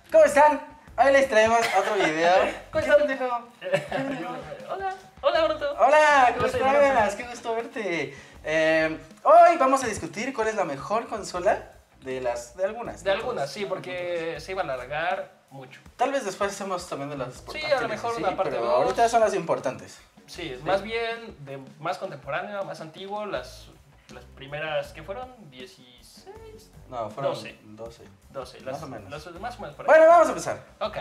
¿Cómo están? Hoy les traemos otro video. ¿Cómo están, pendejo? Hola, Bruto. Hola, ¿cómo Yo soy estás? Qué gusto verte. Hoy vamos a discutir cuál es la mejor consola de algunas. De algunas, sí, porque se iba a alargar mucho. Tal vez después hacemos también de las Sí, a lo mejor una parte pero dos. ahorita son las importantes. Sí, más bien de más contemporáneo, más antiguo, las primeras, ¿qué fueron? 16, No, fueron 12. 12. Las, Más o menos. más o menos por ahí. Bueno, vamos a empezar. Ok.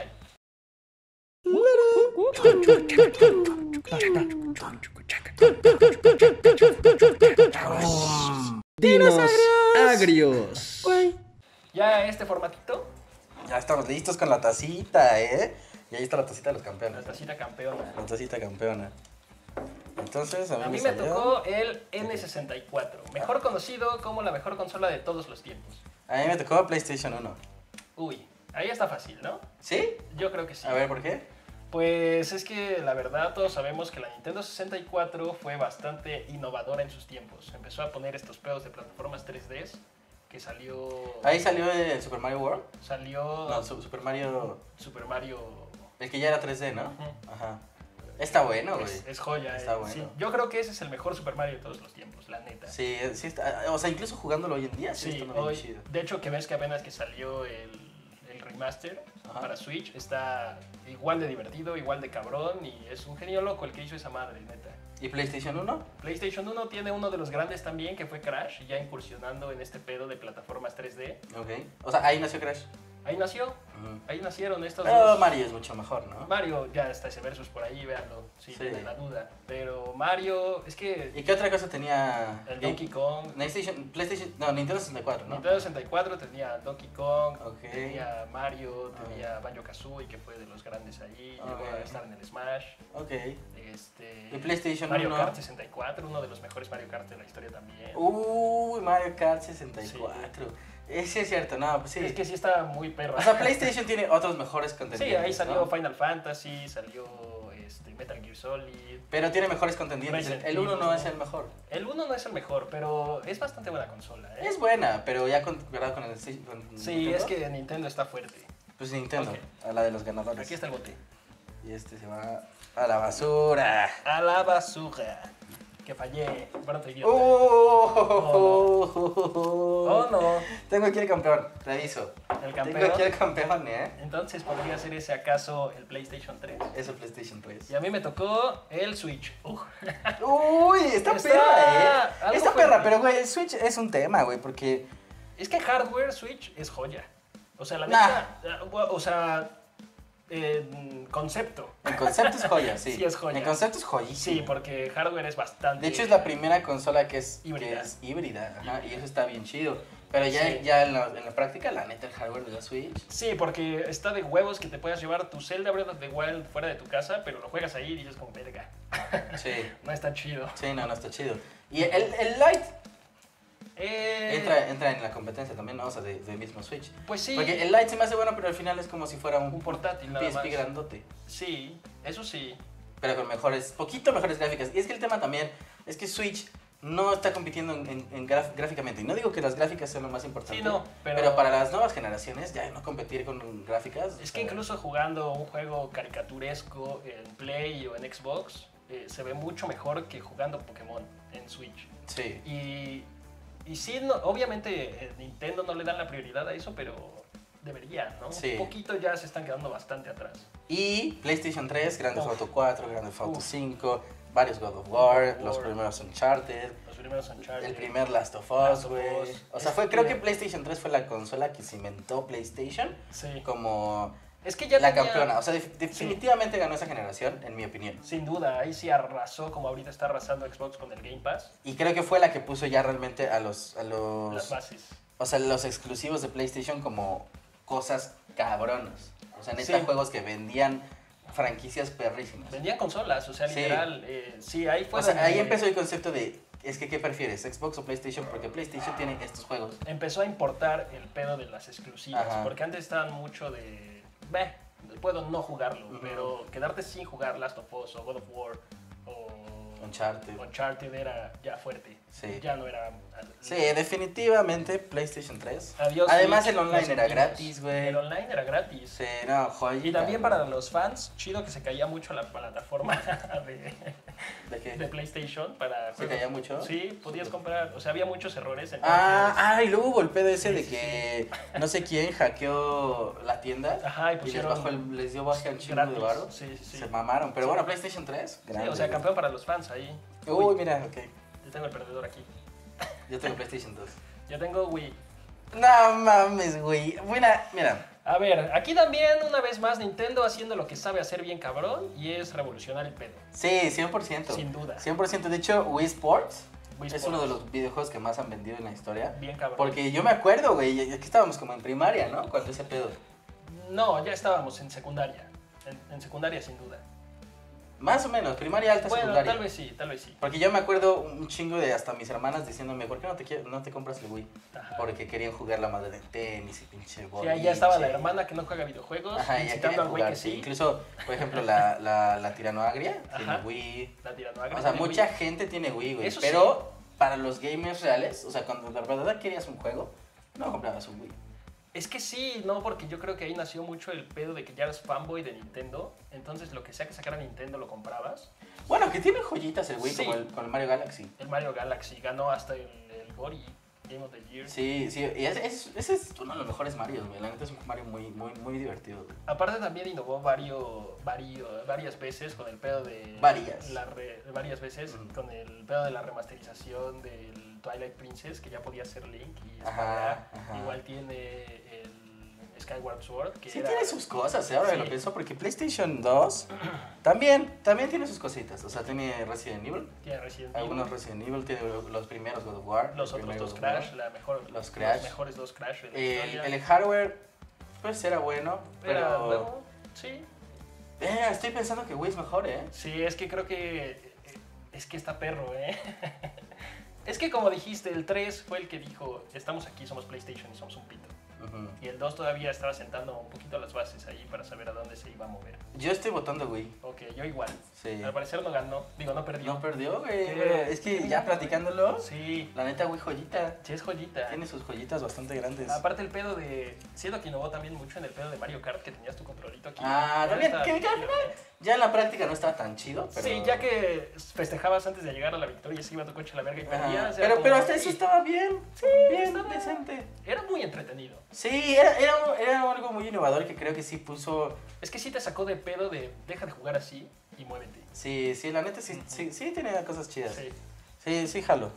Dinos agrios. Ya este formatito, Ya estamos listos con la tacita, ¿eh? Y ahí está la tacita de los la campeones. tacita campeona. La tacita campeona. Entonces, A mí me tocó el N64, mejor conocido como la mejor consola de todos los tiempos. A mí me tocó PlayStation 1. Uy, ahí está fácil, ¿no? ¿Sí? Yo creo que sí. A ver, ¿por qué? Pues es que la verdad todos sabemos que la Nintendo 64 fue bastante innovadora en sus tiempos. Empezó a poner estos pedos de plataformas 3D que salió... Ahí salió el Super Mario World. Salió No, Super Mario... Super Mario... El que ya era 3D, ¿no? Ujú. Ajá. Está bueno, güey. Es joya. Está bueno. Sí, yo creo que ese es el mejor Super Mario de todos los tiempos, la neta. Sí, sí está... O sea, incluso jugándolo hoy en día, sí, Sí, está muy hoy, chido. de hecho que ves que apenas que salió el remaster Ajá. para Switch, está igual de divertido, igual de cabrón y es un genio loco el que hizo esa madre, neta. ¿Y PlayStation 1? PlayStation 1 tiene uno de los grandes también, que fue Crash, ya incursionando en este pedo de plataformas 3D. Ok. O sea, ahí nació Crash. Ahí nació, Ujú. ahí nacieron estos Pero dos. Mario es mucho mejor, ¿no? Mario, ya está ese versus por ahí, véanlo, si Sí. tienen la duda. Pero Mario, es que ¿Y qué otra cosa tenía? el Donkey Kong, PlayStation... No, Nintendo 64, ¿no? Nintendo 64 tenía Donkey Kong, Ok. tenía Mario, tenía Banjo-Kazooie, que fue de los grandes ahí, llegó a Ok. estar en el Smash. Ok. Este, ¿Y PlayStation Mario 1? Kart 64, uno de los mejores Mario Kart de la historia también. Uy, Mario Kart 64. Sí, es cierto, no, pues sí. Es que sí está muy perro. O sea, PlayStation tiene otros mejores Sí, contendientes, ahí salió ¿no? Final Fantasy, salió Metal Gear Solid. Pero tiene mejores contendientes. Resident El 1 no Evil. es el mejor. El 1 no es el mejor, pero es bastante buena consola, ¿eh? Es buena, pero ya comparado con el con Sí, Nintendo, es que Nintendo está fuerte. pues Nintendo, Ok. a la de los ganadores. Aquí está el bote. Y este se va a la basura. A la basura. Que fallé. Bueno, te idiota. Oh, no. Tengo aquí el campeón, te aviso. El Tengo campeón. aquí el campeón, ¿eh? Entonces podría ser ese acaso el PlayStation 3. Es el PlayStation 3. Y a mí me tocó el Switch. Uy, está Está perra, algo Está fuerte. perra, pero güey, el Switch es un tema, güey, porque... Es que hardware Switch es joya. O sea, la Nah. neta. O sea, concepto. En concepto es joya, sí. Sí, es joya. En concepto es joyísimo. Sí, porque hardware es bastante. De hecho, es la primera consola que es Híbrida. híbrida, ajá, y eso está bien chido. Pero ya, Sí. ya en la práctica, la neta, el hardware de la Switch... Sí, porque está de huevos que te puedas llevar tu Zelda Breath of the Wild fuera de tu casa, pero lo juegas ahí y dices como verga. Sí, No está chido. sí, no, está chido. Y el Lite Eh, entra en la competencia también, ¿no? O sea, de mismo Switch. Pues sí, Porque el Lite se me hace bueno, pero al final es como si fuera un un portátil nada PSP más. grandote. Sí, eso sí. Pero con poquito mejores gráficas. Y es que el tema también es que Switch no está compitiendo gráficamente. Y no digo que las gráficas sean lo más importante. Sí, no, pero para las nuevas generaciones, ya no competir con gráficas. Es que incluso jugando un juego caricaturesco en Play o en Xbox, se ve mucho mejor que jugando Pokémon en Switch. Sí. Y sí, no, obviamente Nintendo no le dan la prioridad a eso, pero debería, ¿no? Sí. Un poquito ya se están quedando bastante atrás. Y PlayStation 3, Grand Theft Uf. Auto 4, Grand Theft Auto Uf. 5, varios God of War, God of los War. primeros Uncharted, Los primeros Uncharted. el primer Last of Last Us, of güey. Us. O sea, creo que PlayStation 3 fue la consola que cimentó PlayStation Sí. como Es que ya la tenía- campeona. O sea, definitivamente ganó esa generación, en mi opinión. Sin duda, ahí sí arrasó como ahorita está arrasando Xbox con el Game Pass. Y creo que fue la que puso ya realmente a Las bases. o sea, los exclusivos de PlayStation como cosas cabronas. O sea, neta Sí. juegos que vendían franquicias perrísimas. Vendían consolas, o sea, Sí. literal. Sí, ahí fue O sea, donde ahí empezó el concepto de, es que, ¿qué prefieres? ¿Xbox o PlayStation? Porque PlayStation tiene estos juegos. empezó a importar el pedo de las exclusivas. Ajá. Porque antes estaban mucho de. Puedo no jugarlo, Ujú. pero quedarte sin jugar Last of Us o God of War o Uncharted era ya fuerte. Sí. Ya no era... Sí, definitivamente PlayStation 3. Adiós, Además Switch, el online los era últimos. gratis, güey. El online era gratis. Sí, no, joyita. Y también para los fans, chido que se caía mucho la plataforma ¿De qué? de PlayStation para ¿Se juegos. caía mucho? Sí, podías comprar, o sea, había muchos errores. Y luego hubo el pedo ese Sí, de sí, que no sé quién hackeó la tienda Ajá, y y pusieron les dio baja un chingo gratis. de varo. Sí, sí, sí. Se mamaron. Pero Sí. bueno, PlayStation 3, Sí, grande, o sea, güey. campeón para los fans ahí. Uy, mira, ok. Yo tengo el perdedor aquí. Yo tengo PlayStation 2. Yo tengo Wii. No mames, güey. Mira. A ver, aquí también una vez más Nintendo haciendo lo que sabe hacer bien cabrón y es revolucionar el pedo. Sí, 100%. Sin duda. 100%. De hecho, Wii Sports Wii es Sports. uno de los videojuegos que más han vendido en la historia. Bien cabrón. Porque yo me acuerdo, güey, aquí estábamos como en primaria, ¿no? Cuando ese pedo. No, ya estábamos en secundaria. En secundaria sin duda. Más o menos, primaria, alta, Bueno, secundaria. tal vez sí, tal vez sí. Porque yo me acuerdo un chingo de hasta mis hermanas diciéndome, ¿por qué no te compras el Wii? Ajá. Porque querían jugar la madre de tenis y pinche Sí, boliche. ahí ya estaba la hermana que no juega videojuegos, Ajá, ya incitando querían al güey jugar, que sí. sí. Incluso, por ejemplo, la Tiranoagria tiene Ajá. Wii. La tiranoagra O sea, tiene mucha Wii. gente tiene Wii, güey. Eso Pero para los gamers reales, o sea, cuando de verdad querías un juego, no comprabas un Wii. Es que sí, no, porque yo creo que ahí nació mucho el pedo de que ya eras fanboy de Nintendo. Entonces, lo que sea que sacara Nintendo lo comprabas. Bueno, que tiene joyitas el Wii, Sí. como con el Mario Galaxy. El Mario Galaxy ganó hasta el GORY, Game of the Year. Sí, sí, y ese es uno de los mejores Marios, güey. La neta es un Mario muy divertido, güey. Aparte también innovó varias veces con el pedo de... Varias. Varias veces Ujú. con el pedo de la remasterización del Twilight Princess, que ya podía ser Link. Y Ajá, ajá. igual tiene el Skyward Sword, que Sí era... tiene sus cosas, ahora que Sí. lo pienso, porque PlayStation 2 también tiene sus cositas. O sea, tiene Resident Evil, Tiene Resident algunos Evil, Resident Evil, tiene los primeros God of War. los el otros primer dos God of War. Crash, Los Crash. los mejores dos Crash de la historia. El hardware, pues era bueno, Era pero... nuevo, sí. Estoy pensando que Wii es mejor, ¿eh? Sí, es que creo que... Es que está perro, ¿eh? Es que como dijiste, el 3 fue el que dijo, estamos aquí, somos PlayStation y somos un pito. Ujú. Y el 2 todavía estaba sentando un poquito las bases ahí para saber a dónde se iba a mover. Yo estoy votando Wii. Ok, yo igual. Sí. Al parecer no ganó, digo, no perdió. No perdió, güey. ¿Qué? Pero es que ya platicándolo, Sí, la neta, Wii joyita. sí es joyita. Tiene sus joyitas bastante grandes. Aparte el pedo de... Siento que innovó también mucho en el pedo de Mario Kart, que tenías tu controlito aquí. Ah, Pero también, está que al chido, final ¿eh? ya en la práctica no estaba tan chido, pero... Sí, ya que festejabas antes de llegar a la victoria y se iba tu coche a la verga y Ajá. perdías. era Pero como- hasta eso estaba bien. Sí, bien, estaba- decente. Era muy entretenido. Sí, era algo muy innovador que creo que sí puso... Es que sí te sacó de pedo de deja de jugar así y muévete. Sí, la neta sí tenía cosas chidas. Sí. Sí, jalo.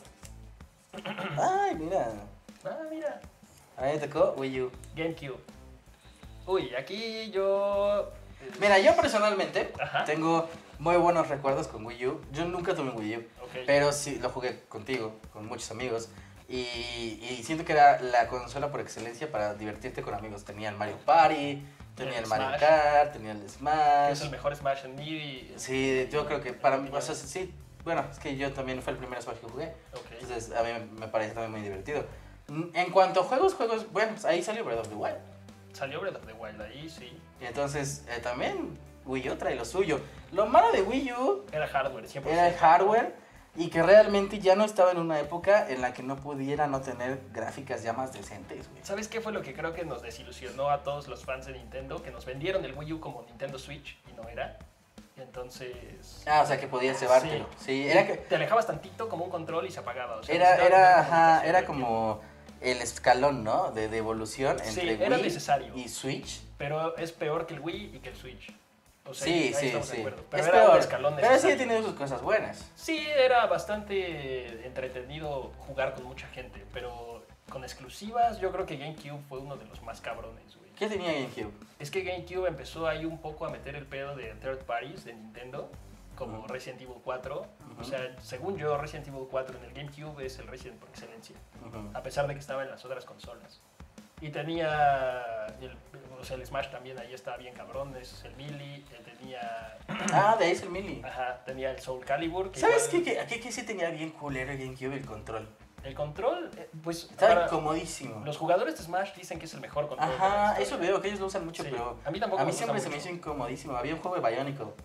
Ay, mira. Ah, mira. A mí me tocó Wii U. GameCube. Uy, aquí yo... Mira, yo personalmente Ajá. tengo muy buenos recuerdos con Wii U. Yo nunca tuve un Wii U, Ok. pero sí lo jugué contigo, con muchos amigos. Y siento que era la consola por excelencia para divertirte con amigos. Tenía el Mario Party, tenía el Mario Smash. Kart, tenía el Que Smash. es el mejor Smash en mí. Sí, yo creo que para mí, o sea, sí, bueno, es que yo también fue el primer Smash que jugué. Ok. Entonces a mí me parece también muy divertido. En cuanto a juegos, bueno, pues ahí salió Breath of the Wild. Salió Breath of the Wild ahí, sí. Y entonces también Wii U trae lo suyo. Lo malo de Wii U Era hardware, 100%. era el hardware y que realmente ya no estaba en una época en la que no pudiera no tener gráficas ya más decentes, güey. ¿Sabes qué fue lo que creo que nos desilusionó a todos los fans de Nintendo? Que nos vendieron el Wii U como Nintendo Switch y no era. Y entonces... Ah, o sea que podías llevártelo. Sí, era que Te alejabas tantito como un control y se apagaba. O sea, era necesitabas era comunicación. como el escalón, ¿no? De evolución Sí, entre era Wii necesario. y Switch. Pero es peor que el Wii y que el Switch. O sea, Sí, ahí sí, estamos de sí. acuerdo. Pero Es era un peor, escalón pero sí necesario. ha tenido sus cosas buenas. Sí, era bastante entretenido jugar con mucha gente, pero con exclusivas yo creo que GameCube fue uno de los más cabrones, güey. ¿Qué tenía GameCube? Es que GameCube empezó ahí un poco a meter el pedo de third parties de Nintendo, como Ujú. Resident Evil 4. Ujú. O sea, según yo, Resident Evil 4 en el GameCube es el Resident por excelencia, Ujú. a pesar de que estaba en las otras consolas. Y tenía, o sea, el Smash también ahí estaba bien cabrón, es el Melee, tenía, Ah, de ahí es el Melee. tenía el Soul Calibur. Que ¿Sabes igual- qué sí tenía bien culero el GameCube? El control. El control, pues Estaba para- incomodísimo. los jugadores de Smash dicen que es el mejor control. de la Ajá, historia. eso veo, que ellos lo usan mucho, Sí, pero a mí tampoco a mí me gusta siempre se me mucho. hizo incomodísimo. Había un juego de Bionicle.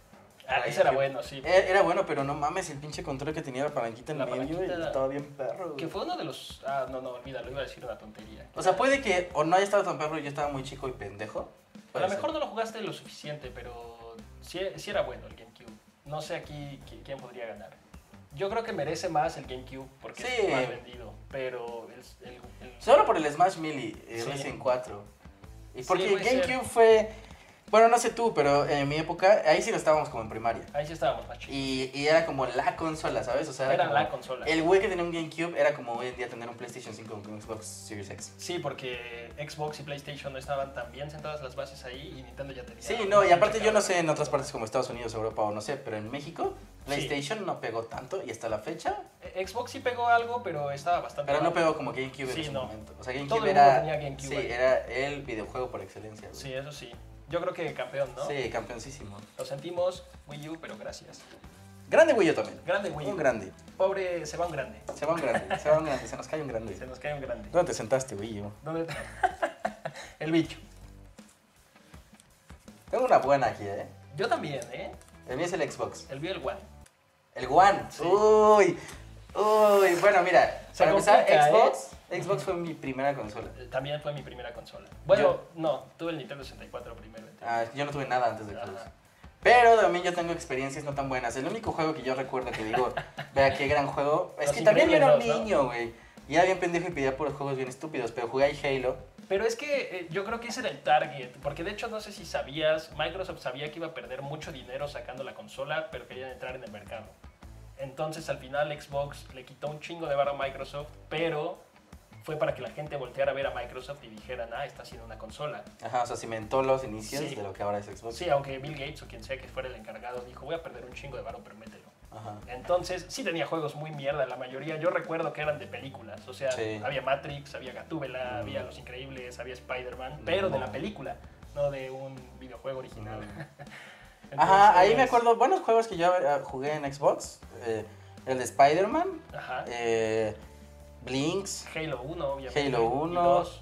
Ah, ese era bueno, sí. Era bueno, pero no mames, el pinche control que tenía la palanquita en La medio palanquita- y estaba bien perro. Que fue uno de los... Ah, no, olvídalo, iba a decir una tontería. O sea, puede que o no haya estado tan perro y yo estaba muy chico y pendejo. A Puede lo ser. mejor no lo jugaste lo suficiente, pero sí era bueno el GameCube. No sé aquí quién podría ganar. Yo creo que merece más el GameCube porque Sí. es más vendido, pero Solo por el Smash Melee, Sí. Resident 4. Y Sí, porque puede ser. GameCube fue... Bueno, no sé tú, pero en mi época, ahí sí lo estábamos como en primaria. ahí sí estábamos más chicos. Y era como la consola, ¿sabes? O sea, Era como- la consola. El güey que tenía un GameCube era como hoy en día tener un PlayStation 5 con un Xbox Series X. Sí, porque Xbox y PlayStation no estaban tan bien sentadas las bases ahí y Nintendo ya tenía... Sí, no, y aparte yo no sé en otras partes como Estados Unidos, Europa o no sé, pero en México PlayStation no pegó tanto y hasta la fecha, Xbox sí pegó algo, pero estaba bastante pero no mal. pegó como GameCube Sí, en su no. momento. O sea, Todo GameCube el mundo era, tenía GameCube sí, ahí. era el videojuego por excelencia. Güey. Sí, eso sí. Yo creo que campeón, ¿no? Sí, campeoncísimo. Lo sentimos, Wii U, pero gracias. Grande Wii U también. Grande Wii U. Un grande. Pobre, se va un grande. Se va un grande, se va un grande, se nos cae un grande. Se nos cae un grande. ¿Dónde te sentaste, Wii U? ¿Dónde? El bicho. Tengo una buena aquí, ¿eh? Yo también, ¿eh? El mío es el Xbox. El View One. El One. Sí. Uy. Bueno, mira, Se para empezar, complica, Xbox fue mi primera consola. También fue mi primera consola. Bueno, no, tuve el Nintendo 64 primero. Yo no tuve nada antes de Xbox. Ajá. Pero también yo tengo experiencias no tan buenas. El único juego que yo recuerdo que digo, vea qué gran juego. Es Los que también yo era un Increíbles 2, ¿no? niño, güey. Y era bien pendejo y pedía puros juegos bien estúpidos. Pero jugué ahí Halo. Pero es que yo creo que ese era el target, porque de hecho no sé si sabías, Microsoft sabía que iba a perder mucho dinero sacando la consola, pero querían entrar en el mercado. Entonces al final Xbox le quitó un chingo de varo a Microsoft, pero fue para que la gente volteara a ver a Microsoft y dijeran, ah, está haciendo una consola. Ajá, o sea, cimentó los inicios Sí. de lo que ahora es Xbox. Sí, aunque Bill Gates o quien sea que fuera el encargado dijo, voy a perder un chingo de varo, pero mételo. Ajá. Entonces, sí tenía juegos muy mierda, la mayoría. Yo recuerdo que eran de películas. O sea, Sí. había Matrix, había Gatúbela, había Los Increíbles, había Spider-Man, pero de la película, no de un videojuego original. Ajá, ahí me Entonces, acuerdo buenos juegos que yo jugué en Xbox. El de Spider-Man, Ajá. Blinks, Halo 1, obviamente. Halo 1, y 2,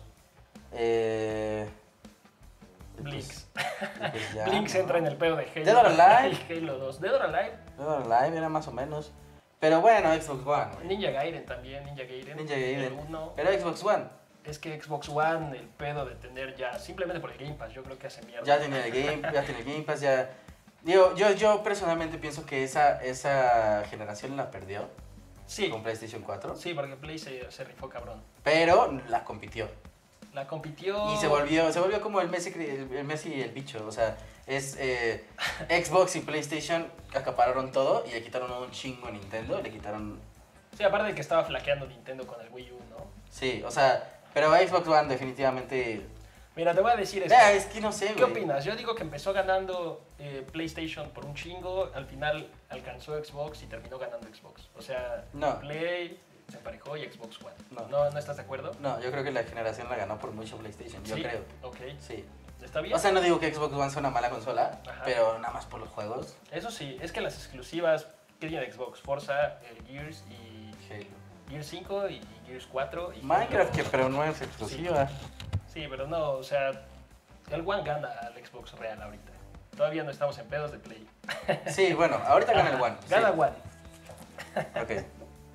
eh, Blinks. y pues ya, Blinks ¿no? entra en el pedo de Halo. Dead or Alive. Y Halo 2. Dead or Alive. Dead or Alive era más o menos. Pero bueno, Xbox One. güey. Ninja Gaiden también, Ninja Gaiden. Ninja Gaiden. El 1. Pero Xbox One. Es que Xbox One, el pedo de tener ya, simplemente por el Game Pass, yo creo que hace mierda. Ya tiene el Game Pass, ya. Digo, yo personalmente pienso que esa generación la perdió Sí, con PlayStation 4. sí, porque Play se rifó cabrón. Pero la compitió. La compitió. Y se volvió como el Messi y el bicho. O sea, es Xbox y PlayStation acapararon todo y le quitaron un chingo a Nintendo. Le quitaron. Sí, aparte de que estaba flaqueando Nintendo con el Wii U, ¿no? Sí, o sea, pero Xbox One definitivamente. Mira, te voy a decir esto. Es que no sé, ¿Qué güey. opinas? Yo digo que empezó ganando PlayStation por un chingo, al final alcanzó Xbox y terminó ganando Xbox. O sea, No. Play se emparejó y Xbox One. No. ¿No estás de acuerdo? No, yo creo que la generación la ganó por mucho PlayStation. Yo ¿Sí? creo. Ok. Sí. ¿Está bien? O sea, no digo que Xbox One sea una mala consola, Ajá. pero nada más por los juegos. Eso sí, es que las exclusivas que tiene Xbox, Forza, Gears y Halo. Gears 5 y Gears 4 y Minecraft, Halo. que pero no es exclusiva. Sí, pero no, o sea, el One gana al Xbox real ahorita. Todavía no estamos en pedos de Play. Sí, bueno, ahorita gana el One. Gana sí. One. Ok.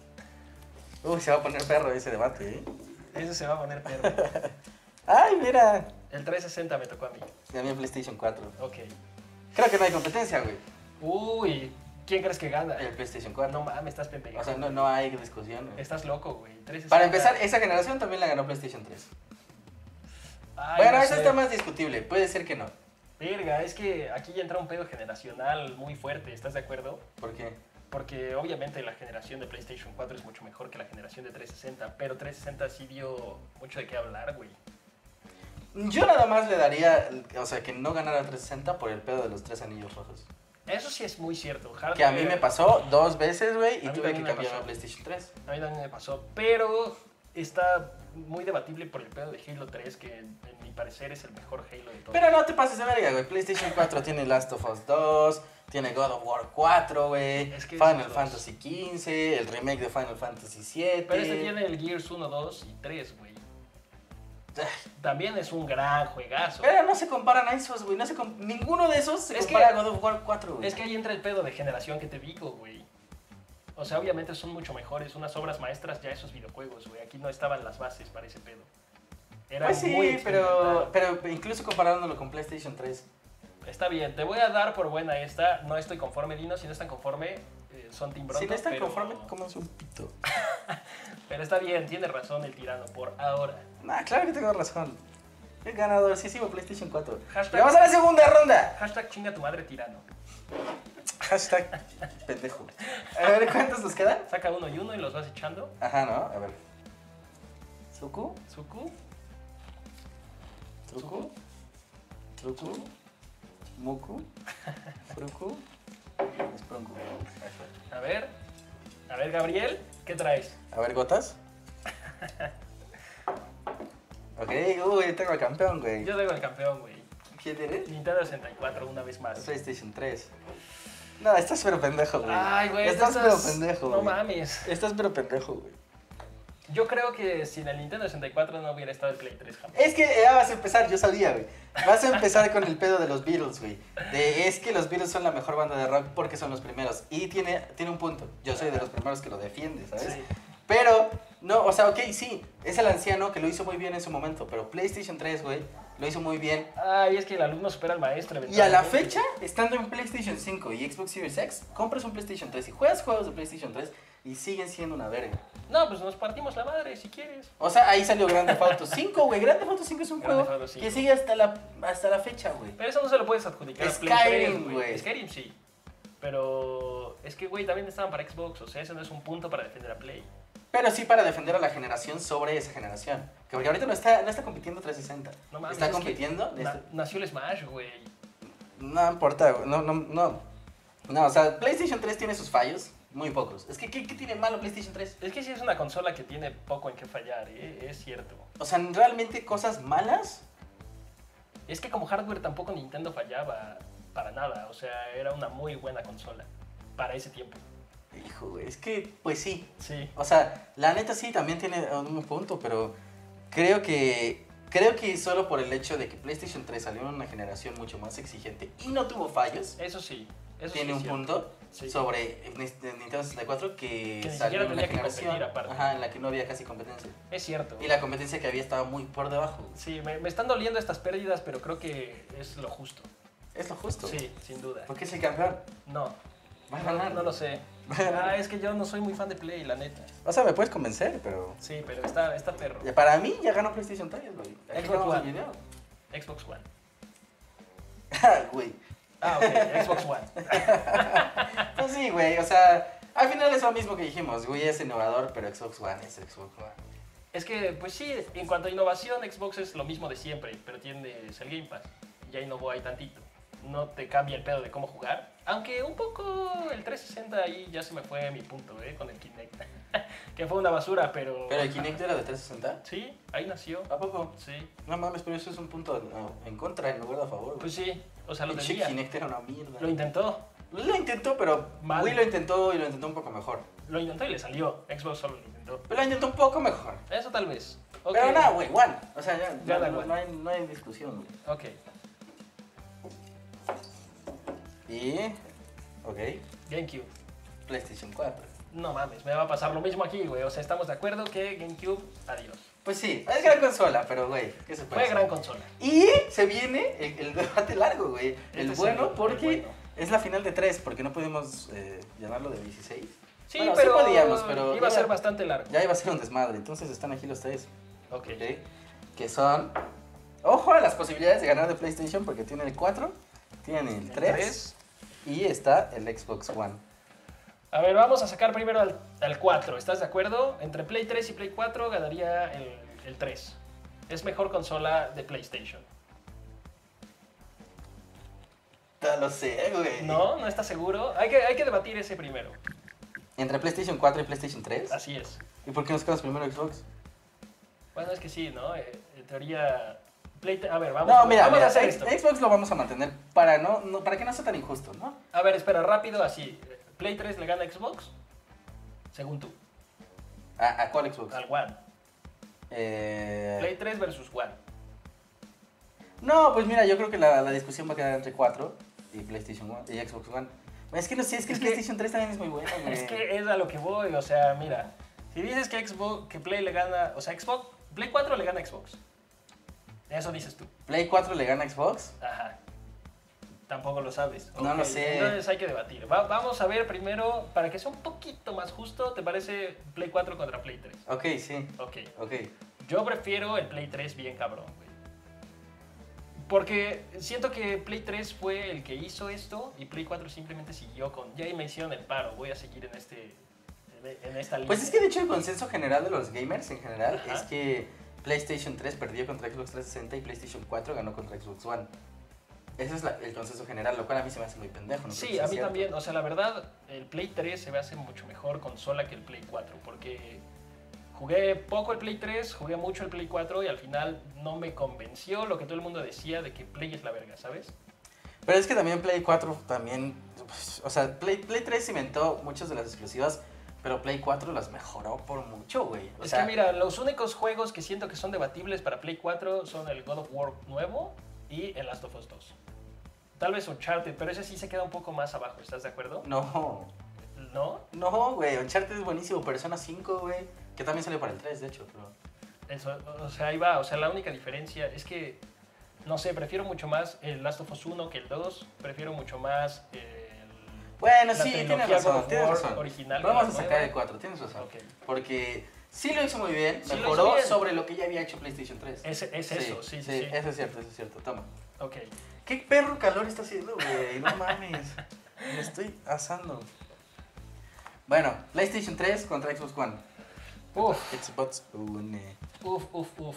Uy, se va a poner perro ese debate, ¿eh? Ese se va a poner perro. Ay, mira. El 360 me tocó a mí. Y a mí en PlayStation 4. Ok. Creo que no hay competencia, güey. Uy, ¿quién crees que gana? El PlayStation 4. No mames, estás pendejo. O sea, no hay discusión. güey. Estás loco, güey. 360. Para empezar, esa generación también la ganó PlayStation 3. Ay, Bueno, no eso sé. está más discutible. Puede ser que no. Verga, es que aquí ya entra un pedo generacional muy fuerte, ¿estás de acuerdo? ¿Por qué? Porque obviamente la generación de PlayStation 4 es mucho mejor que la generación de 360, pero 360 sí dio mucho de qué hablar, güey. Yo nada más le daría, o sea, que no ganara 360 por el pedo de los 3 anillos rojos. Eso sí es muy cierto. Que a mí me pasó 2 veces, güey, y A mí tuve que también me cambiar pasó. a PlayStation 3. A mí también me pasó, pero está muy debatible por el pedo de Halo 3, que en mi parecer es el mejor Halo de todos. Pero no te pases de verga, güey. PlayStation 4 tiene Last of Us 2, tiene God of War 4, güey. Es que Final esos Fantasy 15, el remake de Final Fantasy 7. Pero este tiene el Gears 1, 2 y 3, güey. también es un gran juegazo. Pero no se comparan a esos, güey. Ninguno de esos se Es compara que- a God of War 4, güey. Es que ahí entra el pedo de generación que te digo, güey. O sea, obviamente son mucho mejores, unas obras maestras ya esos videojuegos, güey. Aquí no estaban las bases para ese pedo. Era Pues muy sí, pero experimental. incluso comparándolo con PlayStation 3. Está bien, te voy a dar por buena esta. No estoy conforme, Dino. Si no están conforme, son Team Bronto. Si no están pero... conformes, cómanse un pito. Pero está bien, tiene razón el tirano por ahora. Nah, claro que tengo razón. El ganador, sí, PlayStation 4. Hashtag- Y vamos a la segunda ronda. Hashtag chinga tu madre tirano. Hashtag pendejo. A ver, ¿cuántos nos quedan? Saca uno y uno y los vas echando. Ajá, ¿no? A ver. Suku, Suku, Truku, Truku, Muku, Fruku, Sprunku. Ahí fue. a ver Gabriel, ¿qué traes? A ver, gotas. Ok, uy, tengo al campeón, güey. Yo tengo el campeón, güey. ¿Quién eres? Nintendo 64 una vez más. PlayStation 3. No, estás pero pendejo, güey. Ay, güey, Estás estas- pero pendejo, No güey. mames. Estás pero pendejo, güey. Yo creo que sin el Nintendo 64 no hubiera estado el Play 3 jamás. Es que ya vas a empezar, yo sabía, güey. Vas a empezar con el pedo de los Beatles, güey. Es que los Beatles son la mejor banda de rock porque son los primeros. Y tiene un punto. Yo soy de los primeros que lo defiende, ¿sabes? Sí. Pero, no, o sea, ok, sí. Es el anciano que lo hizo muy bien en su momento. Pero PlayStation 3, güey, lo hizo muy bien. Ay, es que el alumno supera al maestro. Y a la eventualmente. fecha, estando en PlayStation 5 y Xbox Series X, compras un PlayStation 3 y juegas juegos de PlayStation 3 y siguen siendo una verga. No, pues nos partimos la madre si quieres. O sea, ahí salió Grand Theft Auto 5, güey. Grand Theft Auto 5 es un Grand juego Theft Auto 5. que sigue hasta la fecha, güey. Pero eso no se lo puedes adjudicar a Play Skyrim, 3, güey. Skyrim sí. Pero es que, güey, también estaban para Xbox. O sea, ese no es un punto para defender a Play. Pero sí para defender a la generación sobre esa generación. Que porque ahorita no está compitiendo 360. No mames, está es que compitiendo. nació el Smash, güey. No importa, güey. No, o sea, PlayStation 3 tiene sus fallos. Muy pocos. Es que, ¿qué tiene malo PlayStation 3? Es que sí es una consola que tiene poco en qué fallar, es cierto. O sea, realmente cosas malas. Es que como hardware tampoco Nintendo fallaba para nada. O sea, era una muy buena consola para ese tiempo. Hijo, güey. Es que, pues sí. Sí. O sea, la neta sí también tiene un punto, pero creo que solo por el hecho de que PlayStation 3 salió en una generación mucho más exigente y no tuvo fallos, Eso sí. Eso tiene sí un es cierto. punto Sí. sobre Nintendo 64 que ni salió siquiera en una tenía que generación competir aparte. ajá, en la que no había casi competencia. Es cierto. Y la competencia que había estaba muy por debajo. Sí, me están doliendo estas pérdidas, pero creo que es lo justo. Es lo justo. Sí, sin duda. ¿Por qué es el campeón? No. Va a ganar. No lo sé. Va a ganar. Es que yo no soy muy fan de Play, la neta. O sea, me puedes convencer, pero... Sí, pero está perro. Para mí ya ganó PlayStation 3, güey. Aquí Xbox acabamos el One. video. Xbox One. Ah, güey. Ah, ok, Xbox One. Pues sí, güey, o sea, al final es lo mismo que dijimos, güey, es innovador, pero Xbox One es Xbox One. Es que, pues sí, en cuanto a innovación, Xbox es lo mismo de siempre, pero tienes el Game Pass. Ya innovó ahí tantito. No te cambia el pedo de cómo jugar. Aunque un poco el 360 ahí ya se me fue mi punto, con el Kinect. Que fue una basura, pero... ¿Pero el Kinect era de 360? Sí, ahí nació. ¿A poco? Sí. No mames, pero eso es un punto en contra, en lugar de a favor, güey. Pues sí, o sea, lo El tenía. Kinect era una mierda. Lo intentó. Lo intentó, pero Mal. Wii lo intentó y lo intentó un poco mejor. Lo intentó y le salió. Xbox solo lo intentó. Pero lo intentó un poco mejor. Eso tal vez. Ok. Pero nada, güey, One. O sea, ya Gana no, One. no hay discusión, güey. Ok. Y... Ok, GameCube. PlayStation 4. No mames, me va a pasar lo mismo aquí, güey. O sea, estamos de acuerdo que GameCube, adiós. Pues sí, es gran consola, pero güey, ¿qué se puede Fue hacer? gran consola. Y se viene el debate largo, güey. El es bueno, el porque bueno. es la final de 3, porque no pudimos llamarlo de 16. Sí, Bueno, pero, podíamos, pero iba a ser bastante largo. Ya iba a ser un desmadre, entonces están aquí los tres. Ok. ¿Ok? Que son... Ojo a las posibilidades de ganar de PlayStation, porque tiene el 4, tiene el 3 y está el Xbox One. A ver, vamos a sacar primero al 4. ¿Estás de acuerdo? Entre Play 3 y Play 4 ganaría el 3. Es mejor consola de PlayStation. Ya lo sé, güey. ¿No? ¿No estás seguro? Hay que debatir ese primero. Entre PlayStation 4 y PlayStation 3. Así es. ¿Y por qué nos quedamos primero Xbox? Bueno, es que sí, ¿no? En teoría... A ver, vamos, No, mira, vamos mira, a hacer esto. Xbox lo vamos a mantener para para que no sea tan injusto, ¿no? A ver, espera, rápido, así. ¿Play 3 le gana a Xbox? Según tú. ¿A cuál Xbox? Al One. Play 3 versus One. No, pues mira, yo creo que la discusión va a quedar entre 4 y PlayStation 1 y Xbox One. Es que no sé, es que el PlayStation 3 también es muy bueno, güey. Es que es a lo que voy, o sea, mira. Si dices que Play le gana, o sea, Play 4 le gana a Xbox. Eso dices tú. ¿Play 4 le gana a Xbox? Ajá. Tampoco lo sabes. No lo sé. Entonces hay que debatir. Vamos a ver primero, para que sea un poquito más justo, ¿te parece Play 4 contra Play 3? Ok, sí. Ok. Ok. Yo prefiero el Play 3 bien cabrón, güey. Porque siento que Play 3 fue el que hizo esto y Play 4 simplemente siguió con... Ya me hicieron el paro, voy a seguir en esta línea. Pues es que de hecho el consenso general de los gamers en general Ajá. es que PlayStation 3 perdió contra Xbox 360 y PlayStation 4 ganó contra Xbox One. Ese es el consenso general, lo cual a mí se me hace muy pendejo. ¿No? Sí, a mí también. O sea, la verdad, el Play 3 se me hace mucho mejor consola que el Play 4 porque jugué poco el Play 3, jugué mucho el Play 4 y al final no me convenció lo que todo el mundo decía de que Play es la verga, ¿sabes? Pero es que también Play 4 también, pues, o sea, Play 3 inventó muchas de las exclusivas, pero Play 4 las mejoró por mucho, güey. Es que mira, los únicos juegos que siento que son debatibles para Play 4 son el God of War nuevo y el Last of Us 2. Tal vez Uncharted, pero ese sí se queda un poco más abajo, ¿estás de acuerdo? No, ¿No? güey, Uncharted es buenísimo, Persona 5, güey, que también salió para el 3, de hecho, pero... Eso, o sea, ahí va, o sea, la única diferencia es que, no sé, prefiero mucho más el Last of Us 1 que el 2, prefiero mucho más Bueno, la sí, trilogía tienes God razón, of tienes War razón. original. Vamos a que la sacar nueva. el 4, tienes razón. Ok. Porque sí lo hizo muy bien, Sí lo mejoró hizo bien. sobre lo que ya había hecho PlayStation 3. Es eso, sí. Eso es cierto, toma. Ok. ¿Qué perro calor está haciendo, güey? No mames. Me estoy asando. Bueno, PlayStation 3 contra Xbox One. Uf, Xbox One. uf.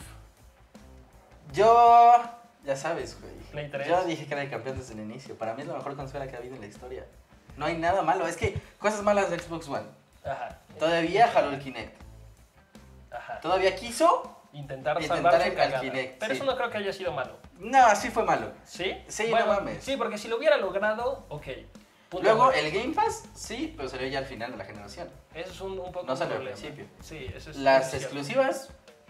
Yo, ya sabes, güey. Play 3. Yo dije que era el campeón desde el inicio. Para mí es la mejor consola que ha habido en la historia. No hay nada malo. Es que cosas malas de Xbox One. Ajá. Todavía jaló el Kinect. Ajá. Todavía quiso. Intentar Intentar salvar su el cagada. Kinect, Pero sí. eso no creo que haya sido malo. No, sí fue malo. ¿Sí? Sí, Bueno, no mames. Sí, porque si lo hubiera logrado, ok. Punto Luego nueve. el Game Pass, sí, pero salió ya al final de la generación. Eso es un poco No un salió al problema. principio. Sí, eso es Las cierto. exclusivas,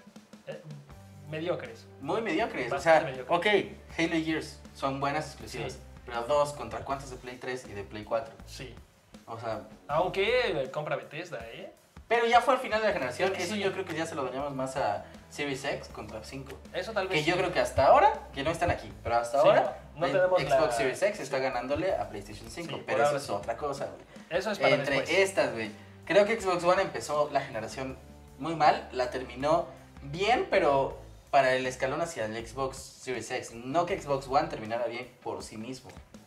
Mediocres. muy mediocres. O Bastante sea, mediocres. ok, Halo y Gears son buenas exclusivas. Sí. Pero dos contra cuántos de Play 3 y de Play 4. Sí. O sea, Aunque compra Bethesda, ¿eh? pero ya fue al final de la generación. Es que Eso sí. yo creo que ya se lo daríamos más a Series X contra 5. Eso tal vez. Que yo sí. creo que hasta ahora, que no están aquí, pero hasta Sí, ahora, no el tenemos Xbox la- Series X está ganándole a PlayStation 5. Sí, por pero eso ahora es sí. otra cosa, güey. Eso es para Entre después. estas, güey. Creo que Xbox One empezó la generación muy mal, la terminó bien, pero para el escalón hacia el Xbox Series X. No que Xbox One terminara bien por sí mismo.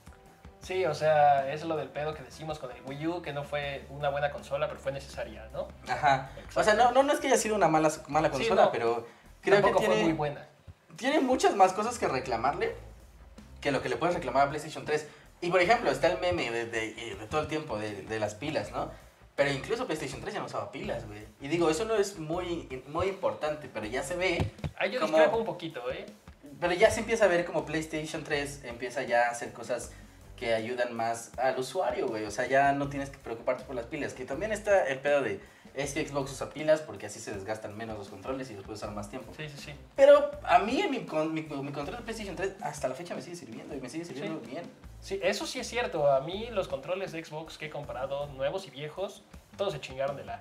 Sí, o sea, es lo del pedo que decimos con el Wii U, que no fue una buena consola, pero fue necesaria, ¿no? Ajá. Exacto. O sea, no es que haya sido una mala Sí, consola, no. pero creo Tampoco que fue muy tiene, buena. tiene muchas más cosas que reclamarle que lo que le puedes reclamar a PlayStation 3. Y por ejemplo, está el meme de todo el tiempo de las pilas, ¿no? Pero incluso PlayStation 3 ya no usaba pilas, güey. Y digo, eso no es muy importante, pero ya se ve. Ahí yo como- discrepo un poquito, ¿eh? Pero ya se empieza a ver como PlayStation 3 empieza ya a hacer cosas que ayudan más al usuario, güey. O sea, ya no tienes que preocuparte por las pilas. Que también está el pedo de, es que Xbox usa pilas porque así se desgastan menos los controles y los puedes usar más tiempo. Sí. Pero a mí, mi control de PlayStation 3 hasta la fecha me sigue sirviendo y me sigue sirviendo bien. Sí, eso sí es cierto. A mí los controles de Xbox que he comprado, nuevos y viejos, todos se chingaron de la...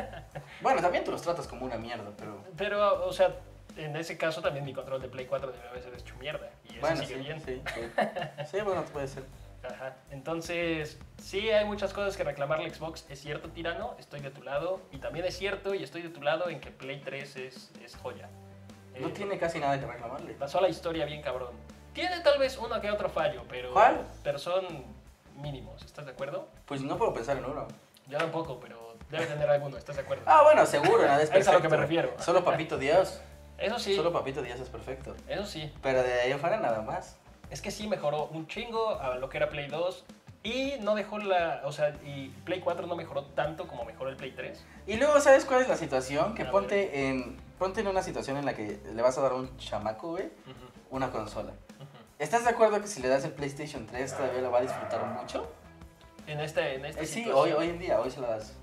Bueno, también tú los tratas como una mierda, pero... Pero, o sea, en ese caso también mi control de Play 4 debe haber hecho mierda. Y ese Bueno, sigue sí, bien. sí. Sí, bueno, puede ser. Ajá. Entonces, sí hay muchas cosas que reclamarle a Xbox. Es cierto, tirano, estoy de tu lado. Y también es cierto y estoy de tu lado en que Play 3 es joya. No tiene casi nada que reclamarle. Pasó la historia bien cabrón. Tiene tal vez uno que otro fallo, pero... ¿Cuál? Pero son mínimos, ¿estás de acuerdo? Pues no puedo pensar en uno. Yo tampoco, pero debe tener alguno, ¿estás de acuerdo? Ah, bueno, seguro, nada es Es a perfecto. lo que me refiero. Solo Papito Dios. Eso sí, Solo Papito Dios es perfecto. eso sí. Pero de ahí afuera nada más. Es que sí mejoró un chingo a lo que era Play 2 y no dejó la... O sea, y Play 4 no mejoró tanto como mejoró el Play 3. Y luego, ¿sabes cuál es la situación? Que A ponte en una situación en la que le vas a dar a un chamaco, güey, una consola. ¿Estás de acuerdo que si le das el PlayStation 3 todavía lo va a disfrutar mucho? En esta Sí, situación. hoy en día, hoy se la das.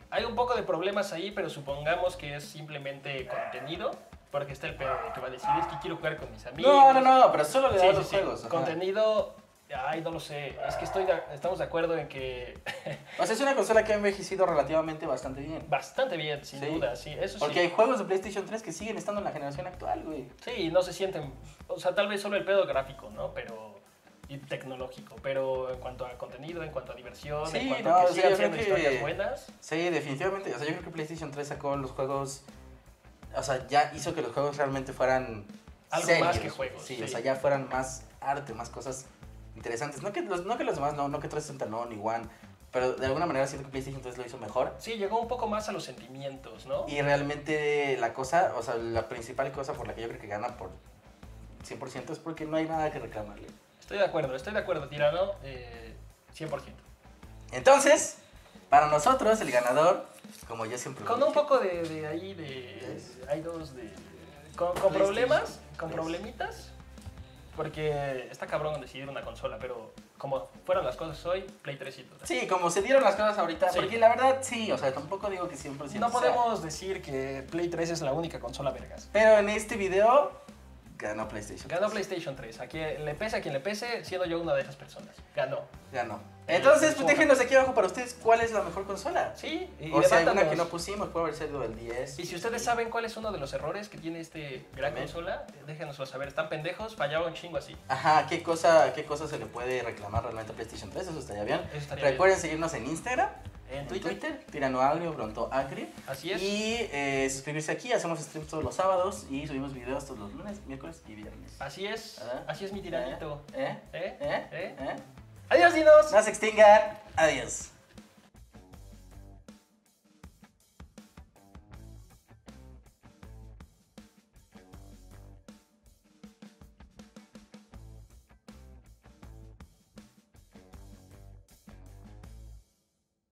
hay un poco de problemas ahí, pero supongamos que es simplemente contenido. Porque está el pedo de que va a decir, es que quiero jugar con mis amigos. No, pero solo le da los juegos. Ajá. Contenido, ay, no lo sé. Es que estamos de acuerdo en que... O sea, es una consola que ha envejecido relativamente bastante bien. Bastante bien, sin duda, sí. Eso Porque sí. hay juegos de PlayStation 3 que siguen estando en la generación actual, güey. Sí, no se sienten... O sea, tal vez solo el pedo gráfico, ¿no? Pero... Y tecnológico. Pero en cuanto a contenido, en cuanto a diversión, Sí, en cuanto no, a que sí, sigan yo creo siendo que- historias buenas... Sí, definitivamente. O sea, yo creo que PlayStation 3 sacó los juegos... O sea, ya hizo que los juegos realmente fueran Algo serios. más que juegos, Sí, sí. o sea, ya fueran más arte, más cosas interesantes. No que los demás, no que 360 no, ni One. Pero de alguna manera siento que PlayStation 3 lo hizo mejor. Sí, llegó un poco más a los sentimientos, ¿no? Y realmente la cosa, o sea, la principal cosa por la que yo creo que gana por 100% es porque no hay nada que reclamarle. Estoy de acuerdo, Tirano. 100%. Entonces, para nosotros, el ganador, como yo siempre lo Con un dije, poco de ahí de... Hay dos de... Con problemas, con problemitas. Porque está cabrón decidir una consola, pero como fueron las cosas hoy, Play 3 y todo. Sí, como se dieron las cosas ahorita, Sí. porque la verdad sí, o sea, tampoco digo que 100%. No sea. podemos decir que Play 3 es la única consola vergas. Pero en este video ganó PlayStation. Ganó PlayStation 3. A quien le pese, siendo yo una de esas personas. Ganó. Ganó. Entonces, pues déjenos aquí abajo para ustedes cuál es la mejor consola. Sí, y O sea, hay una debátanos. que no pusimos, puede haber sido del 10. Y si ustedes saben cuál es uno de los errores que tiene este gran También. consola, déjenoslo saber. Están pendejos, fallaba un chingo así. Ajá, ¿qué cosa se le puede reclamar realmente a PlayStation 3? Eso estaría bien. Eso estaría Recuerden seguirnos en Instagram, En Twitter. Tirano Agrio, Pronto Agri. Así es. Y suscribirse aquí, hacemos streams todos los sábados y subimos videos todos los lunes, miércoles y viernes. Así es. ¿Ah? Así es mi tiranito. ¿Eh? ¿Eh? ¿Eh? ¿Eh? ¿Eh? Adiós, dinos. No se extingan. Adiós.